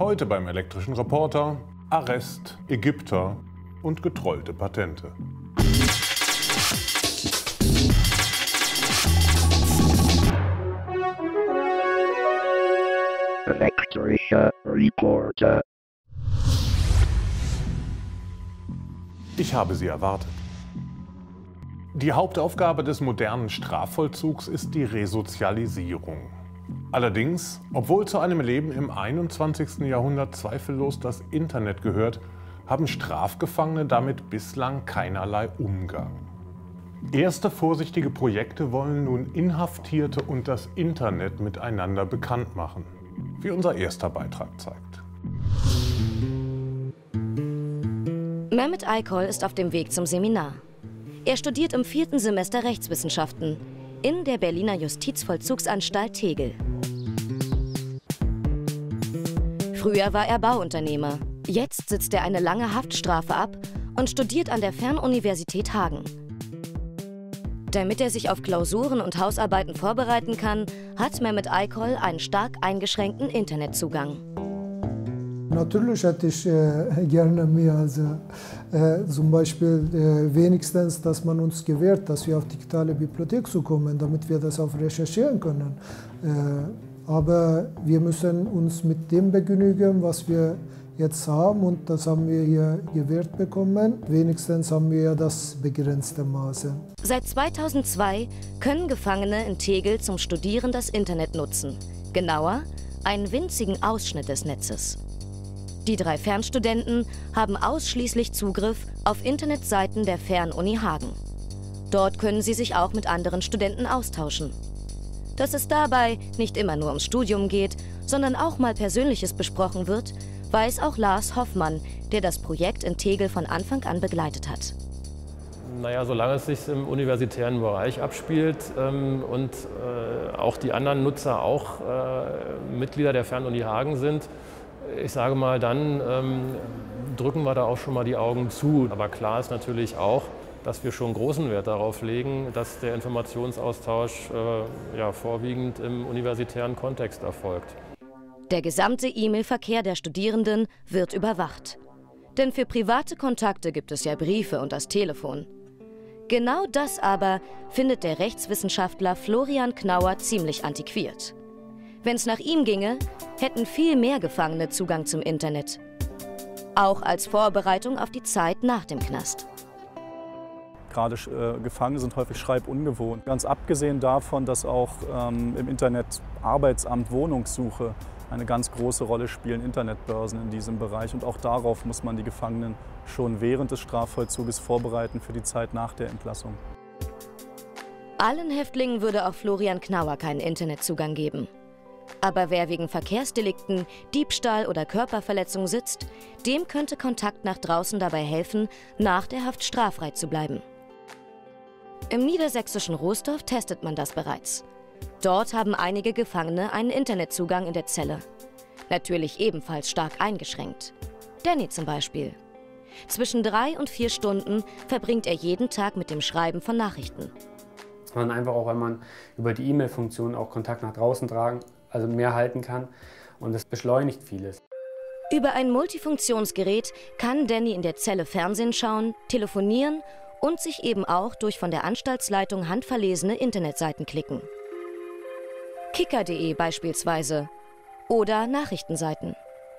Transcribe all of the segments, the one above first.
Heute beim Elektrischen Reporter: Arrest, Ägypter und getrollte Patente. Elektrischer Reporter. Ich habe Sie erwartet. Die Hauptaufgabe des modernen Strafvollzugs ist die Resozialisierung. Allerdings, obwohl zu einem Leben im 21. Jahrhundert zweifellos das Internet gehört, haben Strafgefangene damit bislang keinerlei Umgang. Erste vorsichtige Projekte wollen nun Inhaftierte und das Internet miteinander bekannt machen, wie unser erster Beitrag zeigt. Mehmet Aykol ist auf dem Weg zum Seminar. Er studiert im 4. Semester Rechtswissenschaften in der Berliner Justizvollzugsanstalt Tegel. Früher war er Bauunternehmer. Jetzt sitzt er eine lange Haftstrafe ab und studiert an der Fernuniversität Hagen. Damit er sich auf Klausuren und Hausarbeiten vorbereiten kann, hat Mehmet Aykol einen stark eingeschränkten Internetzugang. Natürlich hätte ich gerne mehr, zum Beispiel wenigstens, dass man uns gewährt, dass wir auf digitale Bibliothek zu kommen, damit wir das auch recherchieren können. Aber wir müssen uns mit dem begnügen, was wir jetzt haben, und das haben wir hier gewährt bekommen. Wenigstens haben wir ja das begrenzte Maße. Seit 2002 können Gefangene in Tegel zum Studieren das Internet nutzen. Genauer, einen winzigen Ausschnitt des Netzes. Die 3 Fernstudenten haben ausschließlich Zugriff auf Internetseiten der Fernuni Hagen. Dort können sie sich auch mit anderen Studenten austauschen. Dass es dabei nicht immer nur ums Studium geht, sondern auch mal Persönliches besprochen wird, weiß auch Lars Hoffmann, der das Projekt in Tegel von Anfang an begleitet hat. Naja, solange es sich im universitären Bereich abspielt und auch die anderen Nutzer auch Mitglieder der Fernuni Hagen sind, ich sage mal, dann drücken wir da auch schon mal die Augen zu. Aber klar ist natürlich auch, dass wir schon großen Wert darauf legen, dass der Informationsaustausch vorwiegend im universitären Kontext erfolgt. Der gesamte E-Mail-Verkehr der Studierenden wird überwacht. Denn für private Kontakte gibt es ja Briefe und das Telefon. Genau das aber findet der Rechtswissenschaftler Florian Knauer ziemlich antiquiert. Wenn es nach ihm ginge, hätten viel mehr Gefangene Zugang zum Internet. Auch als Vorbereitung auf die Zeit nach dem Knast. Gerade Gefangene sind häufig schreibungewohnt. Ganz abgesehen davon, dass auch im Internet Arbeitsamt, Wohnungssuche eine ganz große Rolle spielen, Internetbörsen in diesem Bereich. Und auch darauf muss man die Gefangenen schon während des Strafvollzuges vorbereiten für die Zeit nach der Entlassung. Allen Häftlingen würde auch Florian Knauer keinen Internetzugang geben. Aber wer wegen Verkehrsdelikten, Diebstahl oder Körperverletzung sitzt, dem könnte Kontakt nach draußen dabei helfen, nach der Haft straffrei zu bleiben. Im niedersächsischen Roßdorf testet man das bereits. Dort haben einige Gefangene einen Internetzugang in der Zelle. Natürlich ebenfalls stark eingeschränkt. Danny zum Beispiel. Zwischen 3 und 4 Stunden verbringt er jeden Tag mit dem Schreiben von Nachrichten. Sondern einfach auch, weil man über die E-Mail-Funktion auch Kontakt nach draußen mehr halten kann, und das beschleunigt vieles. Über ein Multifunktionsgerät kann Danny in der Zelle Fernsehen schauen, telefonieren und sich eben auch durch von der Anstaltsleitung handverlesene Internetseiten klicken. Kicker.de beispielsweise oder Nachrichtenseiten.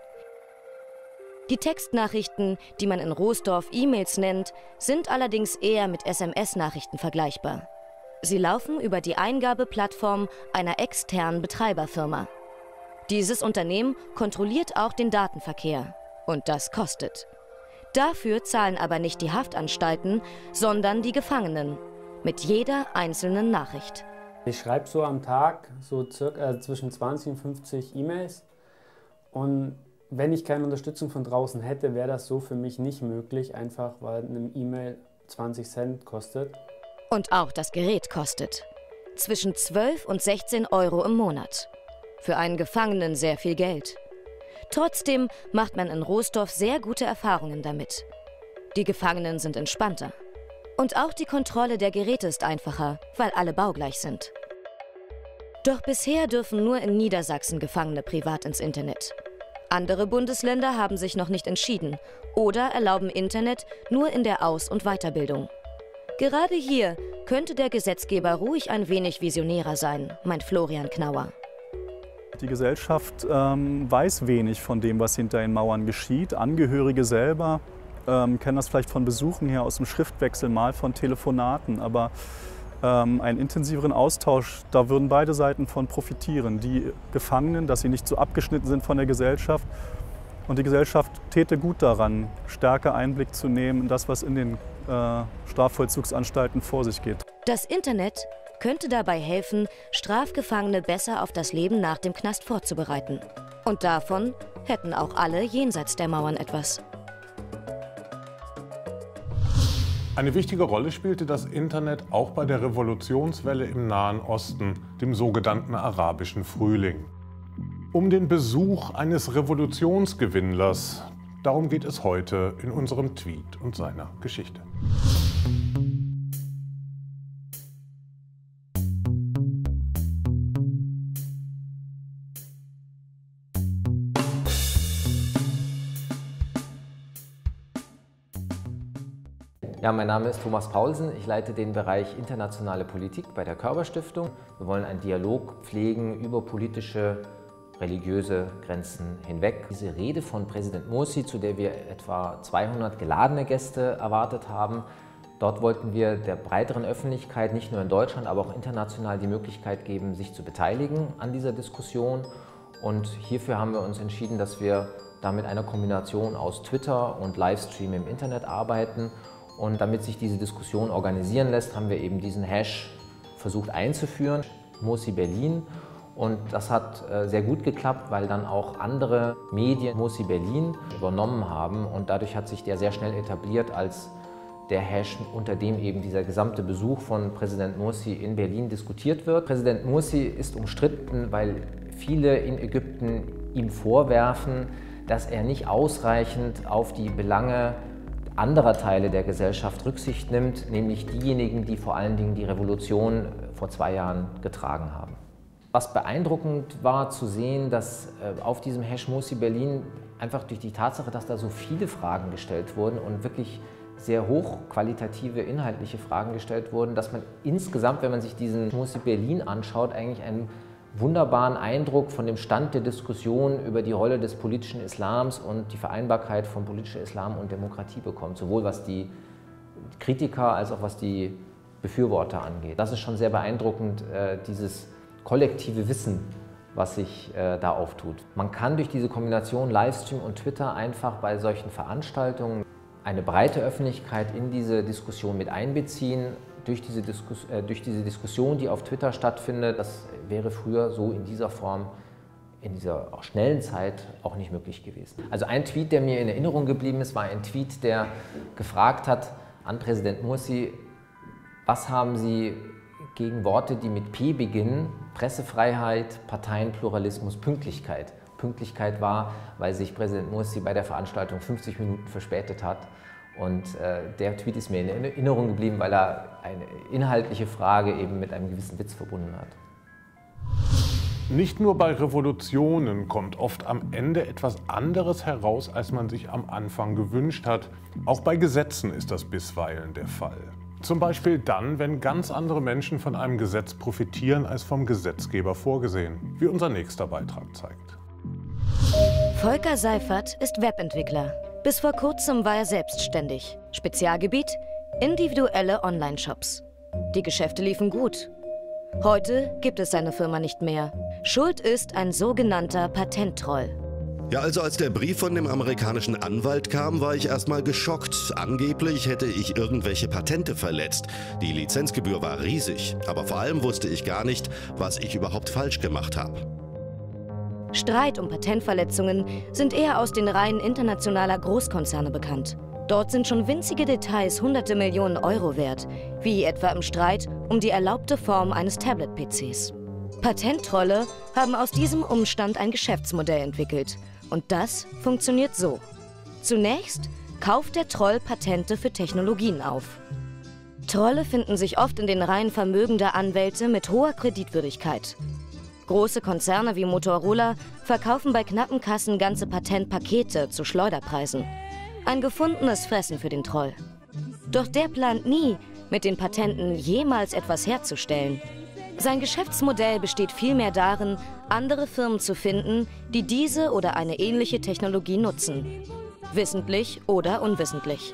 Die Textnachrichten, die man in Roßdorf E-Mails nennt, sind allerdings eher mit SMS-Nachrichten vergleichbar. Sie laufen über die Eingabeplattform einer externen Betreiberfirma. Dieses Unternehmen kontrolliert auch den Datenverkehr. Und das kostet. Dafür zahlen aber nicht die Haftanstalten, sondern die Gefangenen. Mit jeder einzelnen Nachricht. Ich schreibe so am Tag so circa zwischen 20 und 50 E-Mails. Und wenn ich keine Unterstützung von draußen hätte, wäre das so für mich nicht möglich, einfach weil eine E-Mail 20 Cent kostet. Und auch das Gerät kostet. Zwischen 12 und 16 Euro im Monat. Für einen Gefangenen sehr viel Geld. Trotzdem macht man in Roßdorf sehr gute Erfahrungen damit. Die Gefangenen sind entspannter. Und auch die Kontrolle der Geräte ist einfacher, weil alle baugleich sind. Doch bisher dürfen nur in Niedersachsen Gefangene privat ins Internet. Andere Bundesländer haben sich noch nicht entschieden oder erlauben Internet nur in der Aus- und Weiterbildung. Gerade hier könnte der Gesetzgeber ruhig ein wenig visionärer sein, meint Florian Knauer. Die Gesellschaft weiß wenig von dem, was hinter den Mauern geschieht. Angehörige selber kennen das vielleicht von Besuchen her aus dem Schriftwechsel, mal von Telefonaten, aber einen intensiveren Austausch, da würden beide Seiten von profitieren. Die Gefangenen, dass sie nicht so abgeschnitten sind von der Gesellschaft, und die Gesellschaft täte gut daran, stärker Einblick zu nehmen in das, was in den Strafvollzugsanstalten vor sich geht. Das Internet könnte dabei helfen, Strafgefangene besser auf das Leben nach dem Knast vorzubereiten. Und davon hätten auch alle jenseits der Mauern etwas. Eine wichtige Rolle spielte das Internet auch bei der Revolutionswelle im Nahen Osten, dem sogenannten Arabischen Frühling. Um den Besuch eines Revolutionsgewinnlers, darum geht es heute in unserem Tweet und seiner Geschichte. Ja, mein Name ist Thomas Paulsen. Ich leite den Bereich internationale Politik bei der Körber-Stiftung. Wir wollen einen Dialog pflegen über politische, religiöse Grenzen hinweg. Diese Rede von Präsident Morsi, zu der wir etwa 200 geladene Gäste erwartet haben, dort wollten wir der breiteren Öffentlichkeit, nicht nur in Deutschland, aber auch international die Möglichkeit geben, sich zu beteiligen an dieser Diskussion. Und hierfür haben wir uns entschieden, dass wir da mit einer Kombination aus Twitter und Livestream im Internet arbeiten. Und damit sich diese Diskussion organisieren lässt, haben wir eben diesen Hash versucht einzuführen, Morsi Berlin. Und das hat sehr gut geklappt, weil dann auch andere Medien Morsi Berlin übernommen haben. Und dadurch hat sich der sehr schnell etabliert als der Hash, unter dem eben dieser gesamte Besuch von Präsident Morsi in Berlin diskutiert wird. Präsident Morsi ist umstritten, weil viele in Ägypten ihm vorwerfen, dass er nicht ausreichend auf die Belange anderer Teile der Gesellschaft Rücksicht nimmt, nämlich diejenigen, die vor allen Dingen die Revolution vor 2 Jahren getragen haben. Was beeindruckend war zu sehen, dass auf diesem Hash Morsi Berlin einfach durch die Tatsache, dass da so viele Fragen gestellt wurden und wirklich sehr hochqualitative inhaltliche Fragen gestellt wurden, dass man insgesamt, wenn man sich diesen Morsi Berlin anschaut, eigentlich einen wunderbaren Eindruck von dem Stand der Diskussion über die Rolle des politischen Islams und die Vereinbarkeit von politischer Islam und Demokratie bekommt, sowohl was die Kritiker als auch was die Befürworter angeht. Das ist schon sehr beeindruckend, dieses kollektive Wissen, was sich da auftut. Man kann durch diese Kombination Livestream und Twitter einfach bei solchen Veranstaltungen eine breite Öffentlichkeit in diese Diskussion mit einbeziehen. Durch diese Diskussion, die auf Twitter stattfindet, das wäre früher so in dieser Form, in dieser auch schnellen Zeit auch nicht möglich gewesen. Also ein Tweet, der mir in Erinnerung geblieben ist, war ein Tweet, der gefragt hat an Präsident Morsi, was haben Sie gegen Worte, die mit P beginnen? Pressefreiheit, Parteienpluralismus, Pünktlichkeit. Pünktlichkeit war, weil sich Präsident Morsi bei der Veranstaltung 50 Minuten verspätet hat. Und der Tweet ist mir in Erinnerung geblieben, weil er eine inhaltliche Frage eben mit einem gewissen Witz verbunden hat. Nicht nur bei Revolutionen kommt oft am Ende etwas anderes heraus, als man sich am Anfang gewünscht hat. Auch bei Gesetzen ist das bisweilen der Fall. Zum Beispiel dann, wenn ganz andere Menschen von einem Gesetz profitieren, als vom Gesetzgeber vorgesehen, wie unser nächster Beitrag zeigt. Volker Seifert ist Webentwickler. Bis vor kurzem war er selbstständig. Spezialgebiet: individuelle Online-Shops. Die Geschäfte liefen gut. Heute gibt es seine Firma nicht mehr. Schuld ist ein sogenannter Patenttroll. Ja, also als der Brief von dem amerikanischen Anwalt kam, war ich erstmal geschockt. Angeblich hätte ich irgendwelche Patente verletzt. Die Lizenzgebühr war riesig, aber vor allem wusste ich gar nicht, was ich überhaupt falsch gemacht habe. Streit um Patentverletzungen sind eher aus den Reihen internationaler Großkonzerne bekannt. Dort sind schon winzige Details hunderte Millionen Euro wert, wie etwa im Streit um die erlaubte Form eines Tablet-PCs. Patenttrolle haben aus diesem Umstand ein Geschäftsmodell entwickelt. Und das funktioniert so. Zunächst kauft der Troll Patente für Technologien auf. Trolle finden sich oft in den Reihen vermögender Anwälte mit hoher Kreditwürdigkeit. Große Konzerne wie Motorola verkaufen bei knappen Kassen ganze Patentpakete zu Schleuderpreisen. Ein gefundenes Fressen für den Troll. Doch der plant nie, mit den Patenten jemals etwas herzustellen. Sein Geschäftsmodell besteht vielmehr darin, andere Firmen zu finden, die diese oder eine ähnliche Technologie nutzen. Wissentlich oder unwissentlich.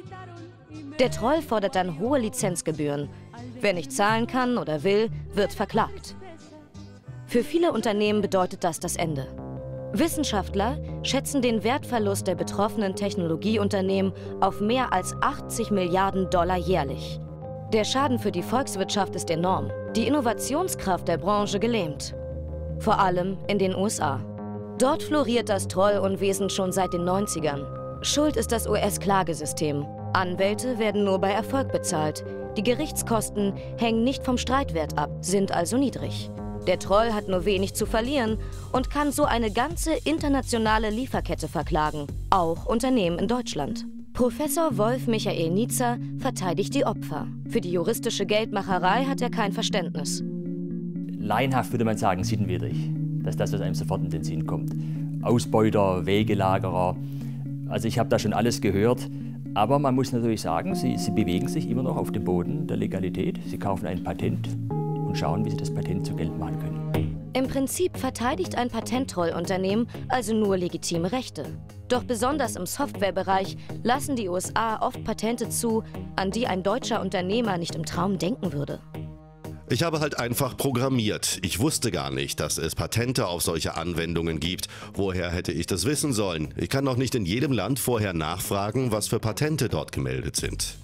Der Troll fordert dann hohe Lizenzgebühren. Wer nicht zahlen kann oder will, wird verklagt. Für viele Unternehmen bedeutet das das Ende. Wissenschaftler schätzen den Wertverlust der betroffenen Technologieunternehmen auf mehr als 80 Milliarden Dollar jährlich. Der Schaden für die Volkswirtschaft ist enorm, die Innovationskraft der Branche gelähmt. Vor allem in den USA. Dort floriert das Trollunwesen schon seit den 90ern. Schuld ist das US-Klagesystem. Anwälte werden nur bei Erfolg bezahlt. Die Gerichtskosten hängen nicht vom Streitwert ab, sind also niedrig. Der Troll hat nur wenig zu verlieren und kann so eine ganze internationale Lieferkette verklagen, auch Unternehmen in Deutschland. Professor Wolf Michael Nietzer verteidigt die Opfer. Für die juristische Geldmacherei hat er kein Verständnis. Laienhaft würde man sagen, sittenwidrig. Das ist das, was einem sofort in den Sinn kommt. Ausbeuter, Wegelagerer. Also ich habe da schon alles gehört. Aber man muss natürlich sagen, sie bewegen sich immer noch auf dem Boden der Legalität. Sie kaufen ein Patent und schauen, wie sie das Patent zu Geld machen können. Im Prinzip verteidigt ein Patenttrollunternehmen also nur legitime Rechte. Doch besonders im Softwarebereich lassen die USA oft Patente zu, an die ein deutscher Unternehmer nicht im Traum denken würde. Ich habe halt einfach programmiert. Ich wusste gar nicht, dass es Patente auf solche Anwendungen gibt. Woher hätte ich das wissen sollen? Ich kann doch nicht in jedem Land vorher nachfragen, was für Patente dort gemeldet sind.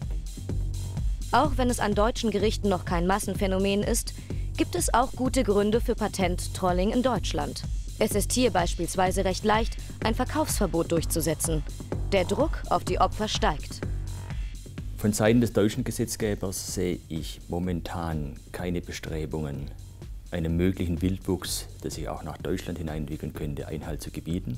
Auch wenn es an deutschen Gerichten noch kein Massenphänomen ist, gibt es auch gute Gründe für Patenttrolling in Deutschland. Es ist hier beispielsweise recht leicht, ein Verkaufsverbot durchzusetzen. Der Druck auf die Opfer steigt. Von Seiten des deutschen Gesetzgebers sehe ich momentan keine Bestrebungen, einem möglichen Wildwuchs, der sich auch nach Deutschland hineinentwickeln könnte, Einhalt zu gebieten.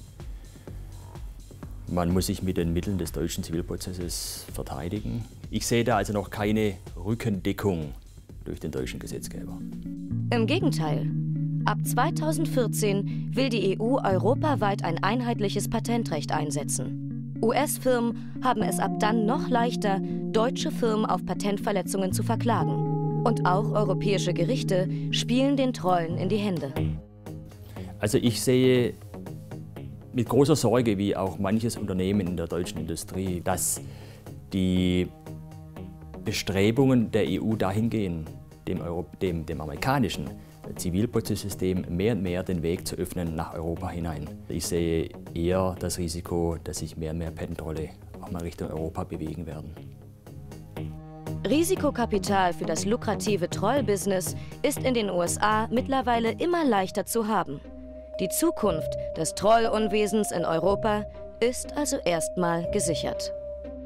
Man muss sich mit den Mitteln des deutschen Zivilprozesses verteidigen. Ich sehe da also noch keine Rückendeckung durch den deutschen Gesetzgeber. Im Gegenteil. Ab 2014 will die EU europaweit ein einheitliches Patentrecht einsetzen. US-Firmen haben es ab dann noch leichter, deutsche Firmen auf Patentverletzungen zu verklagen. Und auch europäische Gerichte spielen den Trollen in die Hände. Also ich sehe mit großer Sorge, wie auch manches Unternehmen in der deutschen Industrie, dass die Bestrebungen der EU dahin gehen, dem amerikanischen Zivilprozesssystem mehr und mehr den Weg zu öffnen nach Europa hinein. Ich sehe eher das Risiko, dass sich mehr und mehr Patenttrolle auch mal Richtung Europa bewegen werden. Risikokapital für das lukrative Trollbusiness ist in den USA mittlerweile immer leichter zu haben. Die Zukunft des Trollunwesens in Europa ist also erstmal gesichert.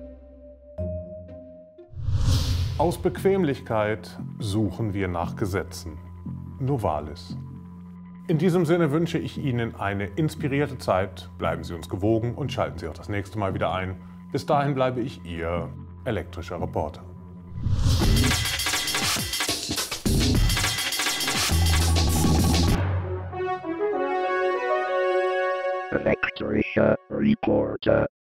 Aus Bequemlichkeit suchen wir nach Gesetzen. Novalis. In diesem Sinne wünsche ich Ihnen eine inspirierte Zeit. Bleiben Sie uns gewogen und schalten Sie auch das nächste Mal wieder ein. Bis dahin bleibe ich Ihr elektrischer Reporter. Elektrischer Reporter.